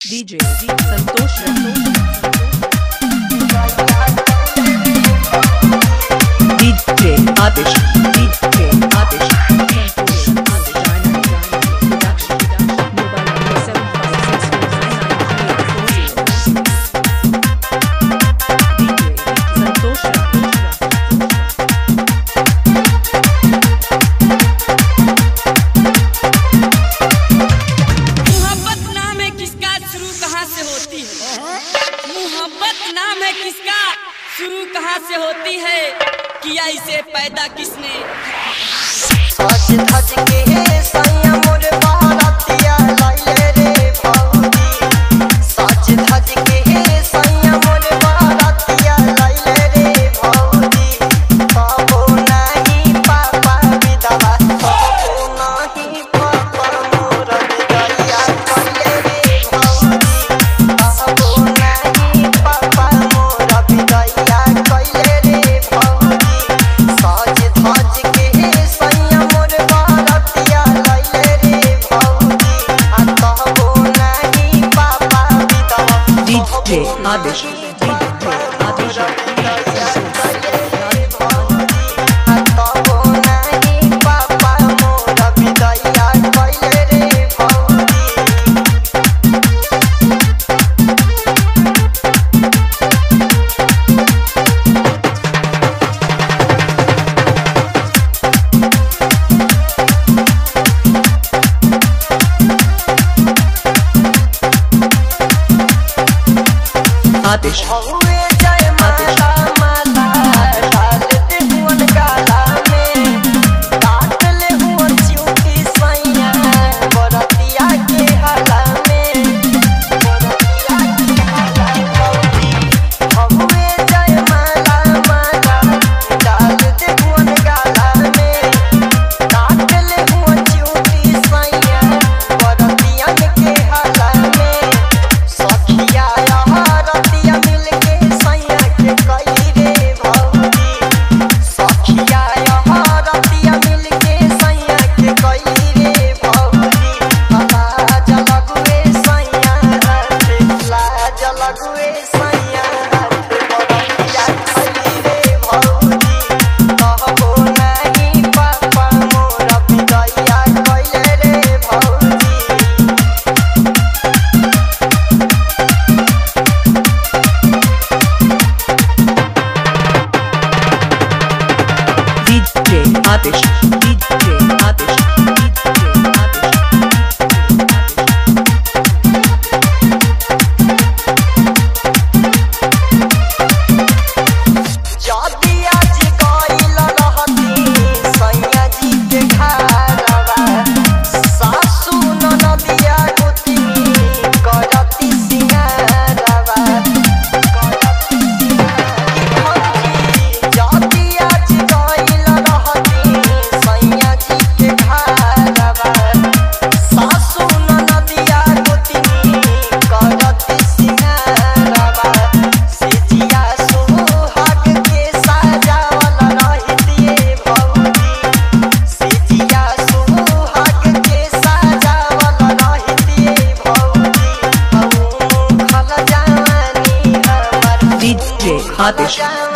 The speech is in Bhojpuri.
DJ Santosh DJ Atish शुरू कहाँ से होती है, किया इसे पैदा किसने? सच धज के सैया मोर बारातिया लाइले रे भौजी, सच धज के सैया मोर बारातिया लाइले रे भौजी, बाबू नहीं पापा विधवा, बाबू नहीं पापा मोर विधैया लाइले रे भौजी, बाबू नहीं पापा मोर विधैया लाइले रे भौजी, सच धज के सैया मोर बारातिया लाइले रे भौजी, बाबू नहीं पापा विधवा, DJ Atish Atish Atish